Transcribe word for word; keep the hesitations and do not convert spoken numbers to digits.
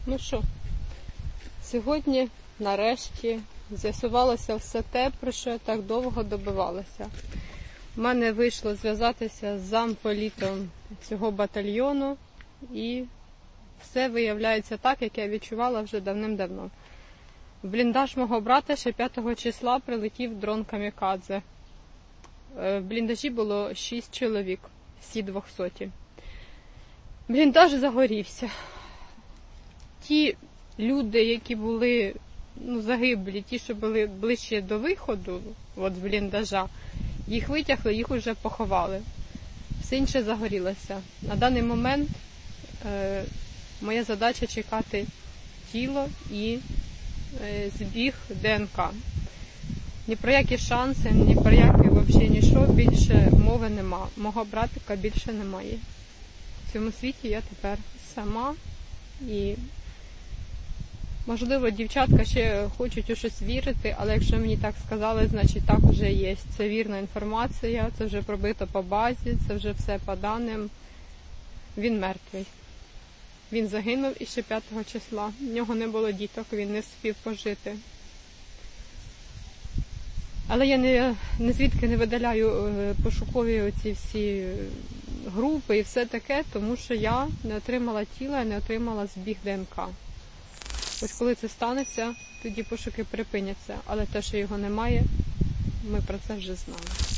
Ну що, сьогодні, нарешті, з'ясувалося все те, про що я так довго добивалася. У мене вийшло зв'язатися з замполітом цього батальйону, і все виявляється так, як я відчувала вже давним-давно. В бліндаж мого брата ще п'ятого числа прилетів дрон камікадзе. В бліндажі було шість чоловік, всі двохсоті. Бліндаж загорівся. Ті люди, які були ну, загиблі, ті, що були ближче до виходу от, з бліндажа, їх витягли, їх вже поховали. Все інше загорілося. На даний момент е, моя задача чекати тіло і е, збіг ДНК. Ні про які шанси, ні про які взагалі нічого, більше мови нема. Мого братика більше немає. В цьому світі я тепер сама і, можливо, дівчатка ще хочуть у щось вірити, але якщо мені так сказали, значить так вже є. Це вірна інформація, це вже пробито по базі, це вже все по даним. Він мертвий. Він загинув іще п'ятого числа. В нього не було діток, він не встиг пожити. Але я не, не звідки не видаляю пошукові оці всі групи і все таке, тому що я не отримала тіла, не отримала збіг ДНК. Ось коли це станеться, тоді пошуки припиняться. Але те, що його немає, ми про це вже знали.